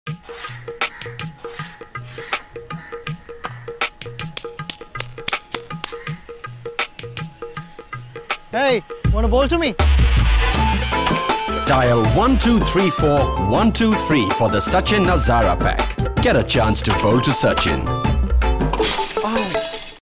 Hey, wanna bowl to me? Dial 1234 123 for the Sachin Nazara pack. Get a chance to bowl to Sachin.